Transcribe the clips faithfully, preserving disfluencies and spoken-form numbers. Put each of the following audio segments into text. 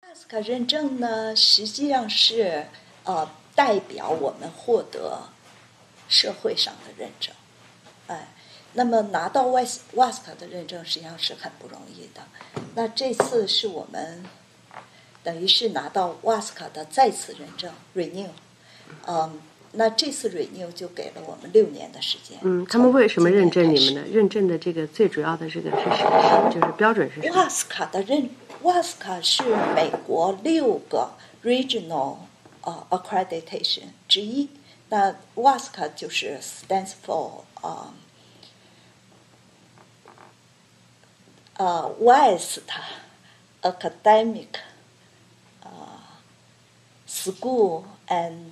W A S C 认证呢，实际上是呃代表我们获得社会上的认证，哎，那么拿到 W A S C 的认证实际上是很不容易的。那这次是我们等于是拿到 W A S C 的再次认证 renew， 嗯，那这次 renew 就给了我们六年的时间。 嗯，他们为什么认证你们呢？认证的这个最主要的这个是什么？就是标准是什么 ？W A S C 的认 W A S C 是美国六个 regional 呃 accreditation 之一。那 W A S C 就是 stands for 呃呃 West Academic 呃 School and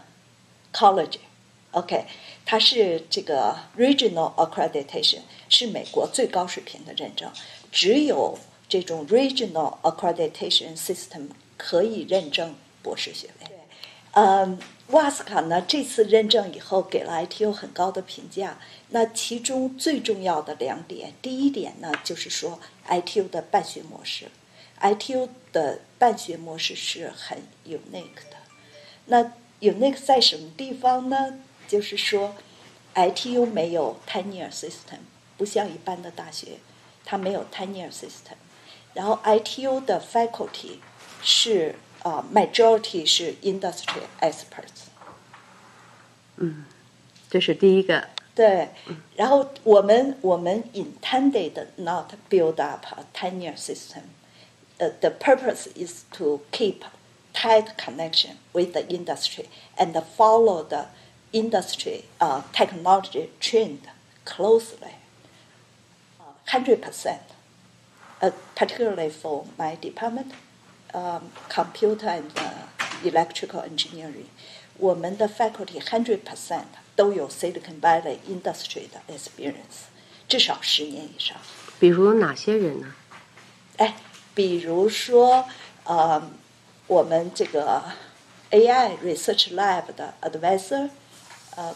College。OK， 它是这个 Regional Accreditation， 是美国最高水平的认证。只有这种 Regional Accreditation System 可以认证博士学位。嗯 ，W A S C 呢这次认证以后给了 I T U 很高的评价。那其中最重要的两点，第一点呢就是说 I T U 的办学模式 ，I T U 的办学模式是很 unique 的。那 unique 在什么地方呢？就是说 I T U 没有 tenure system， 不像一般的大学，它没有 tenure system。然后 I T U 的 faculty 是呃、uh, majority 是 industry experts。 嗯，这是第一个。 对，然后我们我们 intended not build up a tenure system. Uh, the purpose is to keep tight connection with the industry and follow the industry uh, technology trend closely. one hundred percent, uh, particularly for my department, um, computer and uh, electrical engineering. 我们的 faculty one hundred percent 都有 Silicon Valley industry 的 experience， 至少十年以上。 比如哪些人呢？ 哎，比如说，呃，我们这个 A I Research Lab 的 advisor， 呃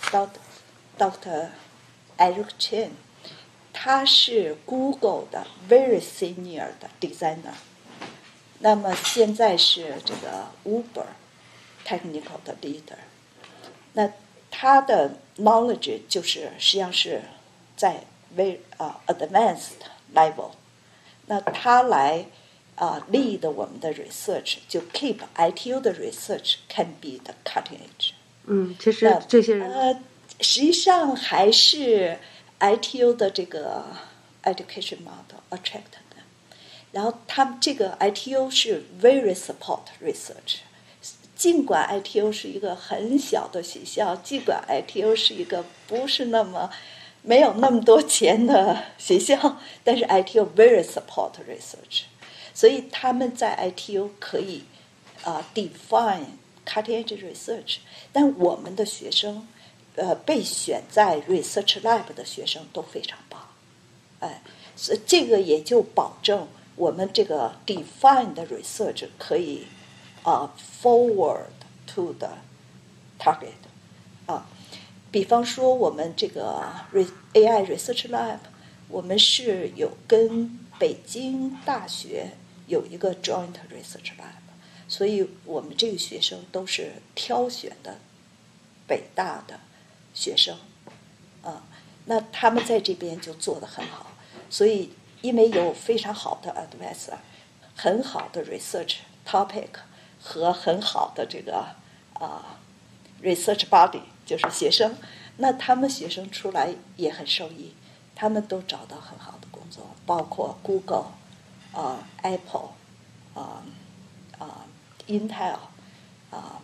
，Doctor Eric Chen， 他是 Google 的 very senior 的 designer， 那么现在是这个 Uber technical 的 leader， 那他的 knowledge 就是实际上是在 very 啊、uh, advanced level。那他来啊、uh, lead 我们的 research， 就 keep I T U 的 research can be the cutting edge。 嗯，其实这些人呃，实际上还是 I T U 的这个 education model attract 的。然后他们这个 I T U 是 very support research。尽管 I T U 是一个很小的学校，尽管 I T U 是一个不是那么没有那么多钱的学校，但是 I T U very support research， 所以他们在 I T U 可以啊、uh, define cutting edge research， 但我们的学生呃被选在 research lab 的学生都非常棒，哎，所以这个也就保证我们这个 define 的 research 可以啊、uh, forward to the target 啊。比方说我们这个 A I Research Lab， 我们是有跟北京大学有一个 joint research lab， 所以我们这个学生都是挑选的北大的学生啊，那他们在这边就做得很好，所以因为有非常好的 advisor， 很好的 research topic 和很好的这个啊 research body， 就是学生，那他们学生出来也很受益，他们都找到很好的工作，包括 Google、呃 Apple、呃呃 Intel、呃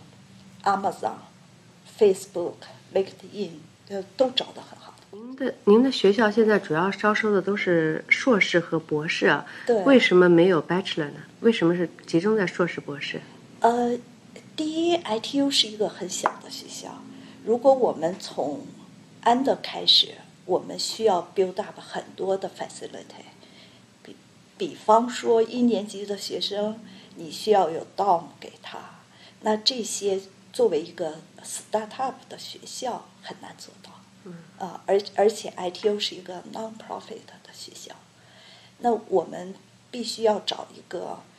Amazon、Facebook、LinkedIn 都找到很好的。 您的您的学校现在主要招收的都是硕士和博士啊， 对， 为什么没有 Bachelor 呢？为什么是集中在硕士博士？ 呃，第一 ，I T U 是一个很小的学校，如果我们从 under 开始，我们需要 build up 很多的 facility， 比比方说一年级的学生，你需要有 dorm 给他，那这些作为一个 startup 的学校很难做到。 嗯啊，而而且 I T U 是一个 non-profit 的学校，那我们必须要找一个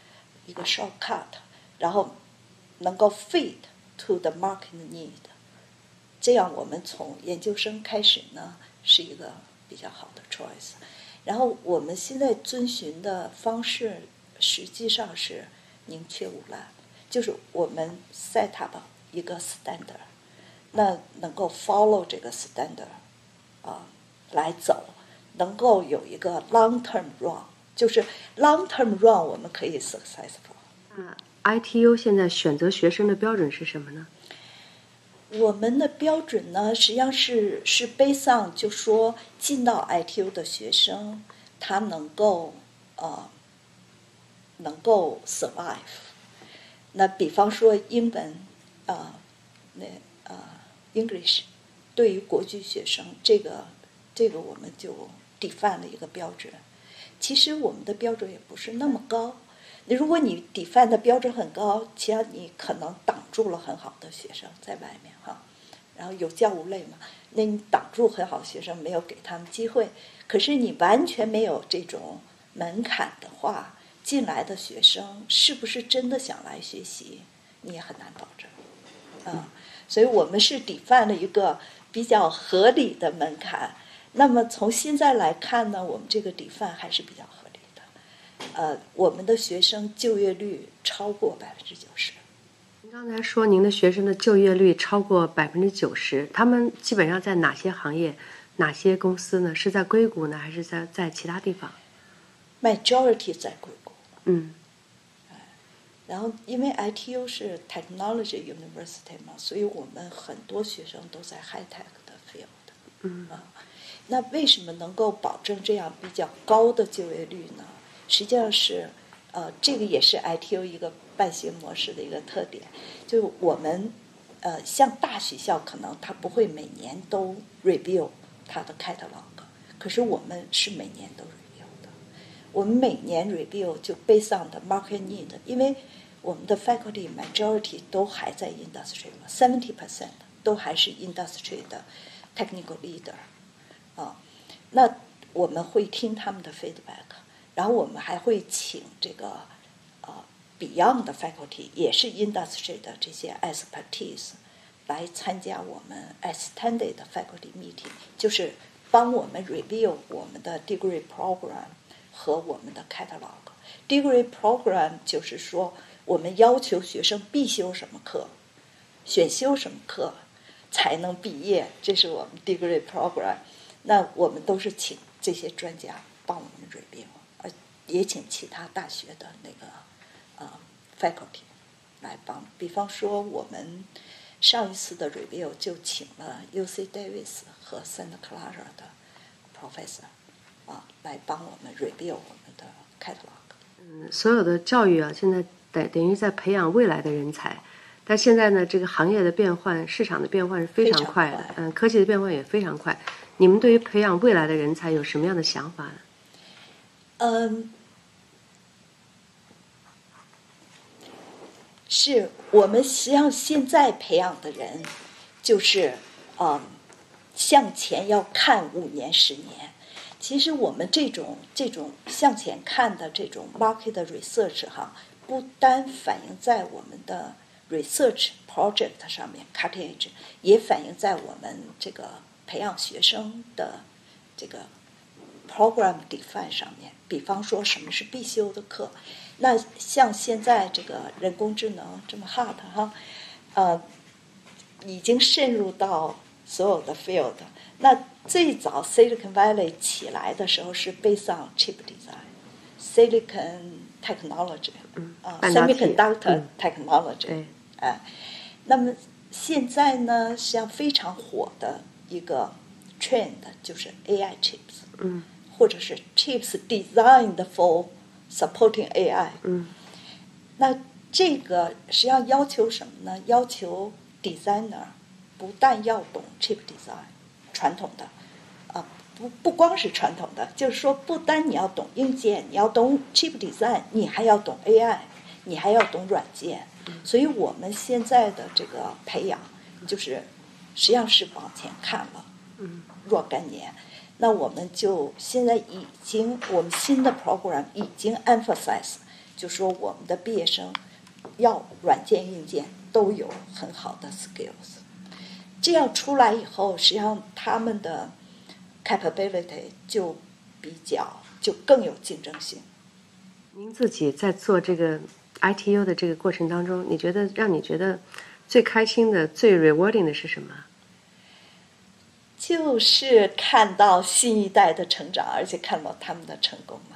一个 shortcut， 然后能够 fit to the market need， 这样我们从研究生开始呢是一个比较好的 choice。然后我们现在遵循的方式实际上是宁缺毋滥，就是我们 set up 一个 standard， 那能够 follow 这个 standard 啊、呃、来走，能够有一个 long term run， 就是 long term run 我们可以 successful。 嗯 I T U 现在选择学生的标准是什么呢？ 我们的标准呢，实际上是是 based on 就说进到 I T U 的学生，他能够呃能够 survive。那比方说英文啊、呃，那啊、呃、English， 对于国际学生，这个这个我们就 define 了一个标准。其实我们的标准也不是那么高。如果你 define 的标准很高，其实你可能挡住了很好的学生在外面哈。然后有教无类嘛，那你挡住很好的学生，没有给他们机会。可是你完全没有这种门槛的话，进来的学生是不是真的想来学习，你也很难保证。啊、嗯，所以我们是 define 了一个比较合理的门槛。那么从现在来看呢，我们这个 define 还是比较合理。呃，我们的学生就业率超过百分之九十。 您刚才说您的学生的就业率超过百分之九十，他们基本上在哪些行业、哪些公司呢？是在硅谷呢，还是在在其他地方 ？Majority 在硅谷。 嗯。 然后，因为 I T U 是 Technology University 嘛，所以我们很多学生都在 High Tech 的 field。 嗯。 啊，那为什么能够保证这样比较高的就业率呢？实际上是，呃，这个也是 I T U 一个办学模式的一个特点，就我们，呃，像大学校可能它不会每年都 review 它的 catalog， 可是我们是每年都 review 的。我们每年 review 就 based on the market need， 因为我们的 faculty majority 都还在 industry 嘛 ，seventy percent 都还是 industry 的 technical leader， 啊，那我们会听他们的 feedback。然后我们还会请这个呃 Beyond 的 faculty， 也是 industry 的这些 expertise 来参加我们 extended faculty meeting， 就是帮我们 review 我们的 degree program 和我们的 catalog。degree program 就是说我们要求学生必修什么课，选修什么课才能毕业，这是我们 degree program。那我们都是请这些专家帮我们 review。也请其他大学的那个呃 faculty 来帮，比方说我们上一次的 review 就请了 U C Davis 和 Santa Clara 的 professor 啊来帮我们 review 我们的 catalog。 嗯，所有的教育啊，现在等等于在培养未来的人才，但现在呢，这个行业的变换、市场的变换是非常快的，嗯，科技的变换也非常快。你们对于培养未来的人才有什么样的想法呢？ 嗯，是我们实际上现在培养的人，就是嗯，向前要看五年、十年。其实我们这种这种向前看的这种 market research 哈，不单反映在我们的 research project 上面 cutting edge， 也反映在我们这个培养学生的这个 program define 上面。比方说什么是必修的课，那像现在这个人工智能这么 hot 哈，呃，已经渗入到所有的 field。那最早 Silicon Valley 起来的时候是 based on chip design、Silicon technology， 嗯， 啊、 呃、 ，semiconductor 嗯 technology， 对， 哎、呃，那么现在呢，实际上非常火的一个 trend 就是 A I chips， 嗯。 或者是 chips designed for supporting A I。 嗯， 那这个实际上要求什么呢？要求 designer 不但要懂 chip design 传统的，啊，不不光是传统的，就是说不单你要懂硬件，你要懂 chip design， 你还要懂 A I， 你还要懂软件。所以我们现在的这个培养，就是实际上是往前看了若干年。那我们就现在已经，我们新的 program 已经 emphasize 就说我们的毕业生要软件硬件都有很好的 skills， 这样出来以后，实际上他们的 capability 就比较就更有竞争性。 您自己在做这个 I T U 的这个过程当中，你觉得让你觉得最开心的、最 rewarding 的是什么？ 就是看到新一代的成长，而且看到他们的成功嘛。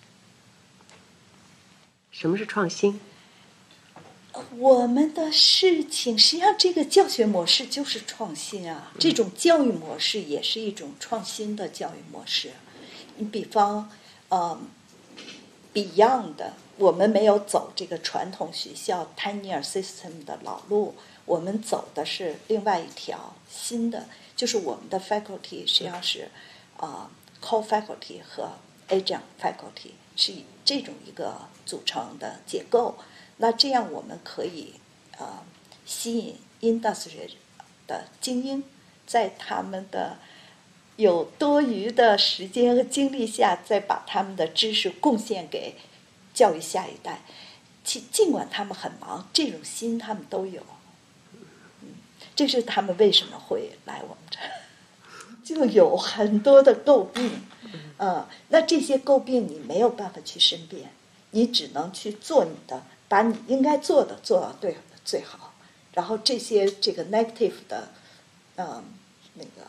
什么是创新？ 我们的事情实际上这个教学模式就是创新啊，这种教育模式也是一种创新的教育模式。你比方，呃 ，Beyond 的，我们没有走这个传统学校 tenure system 的老路，我们走的是另外一条新的，就是我们的 faculty 实际上是啊、呃、core faculty 和 adjunct faculty 是以这种一个组成的结构。那这样我们可以呃吸引 industry 的精英，在他们的有多余的时间和精力下，再把他们的知识贡献给教育下一代。其尽管他们很忙，这种心他们都有。嗯，这是他们为什么会来我们这儿，就有很多的诟病。嗯，那这些诟病你没有办法去申辩，你只能去做你的。把你应该做的做到对最好，然后这些这个 negative 的，嗯，那个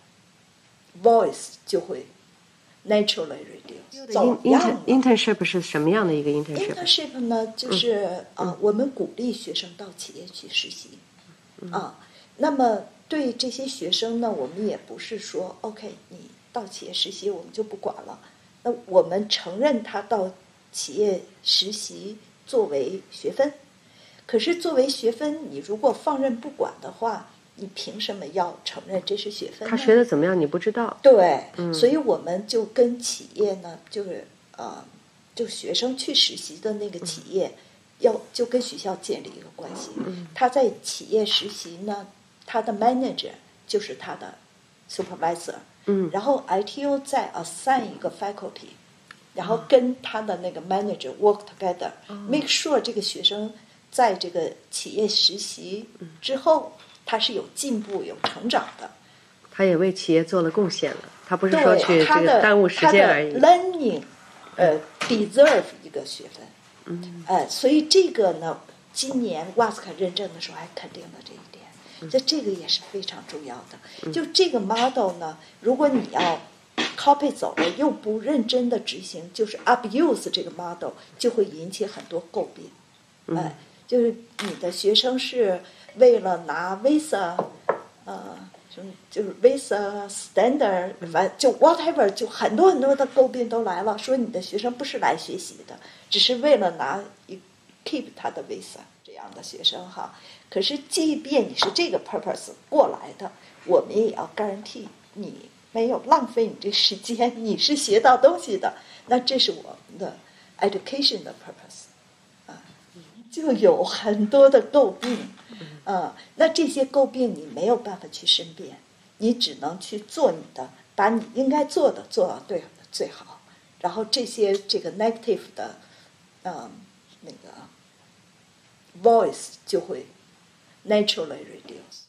voice 就会 naturally reduce。走样 internship 是什么样的一个 internship？internship 呢，就是啊、呃，我们鼓励学生到企业去实习，啊，那么对这些学生呢，我们也不是说 OK， 你到企业实习我们就不管了，那我们承认他到企业实习。作为学分，可是作为学分，你如果放任不管的话，你凭什么要承认这是学分呢？ 他学的怎么样你不知道。 对， 嗯、 所以我们就跟企业呢，就是呃，就学生去实习的那个企业，嗯、要就跟学校建立一个关系。 嗯、 他在企业实习呢，他的 manager 就是他的 supervisor， 嗯， 然后 I T U 再 assign 一个 faculty。然后跟他的那个 manager work together，make sure 这个学生在这个企业实习之后，他是有进步、有成长的。 他也为企业做了贡献了，他不是说去这个耽误时间而已。 他的 learning， 呃 ，deserve 一个学分。 嗯。 呃，所以这个呢，今年 W A S C 认证的时候还肯定了这一点，这这个也是非常重要的。就这个 model 呢，如果你要copy 走了又不认真的执行，就是 abuse 这个 model 就会引起很多诟病。 嗯、 哎，就是你的学生是为了拿 visa， 呃，就是 visa standard， 反就 whatever， 就很多很多的诟病都来了，说你的学生不是来学习的，只是为了拿一 keep 他的 visa 这样的学生哈。可是即便你是这个 purpose 过来的，我们也要 guarantee 你。没有浪费你这时间，你是学到东西的，那这是我们的 education 的 purpose， 啊，就有很多的诟病，啊，那这些诟病你没有办法去申辩，你只能去做你的，把你应该做的做到对最好，然后这些这个 negative 的，嗯，那个 voice 就会 naturally reduce。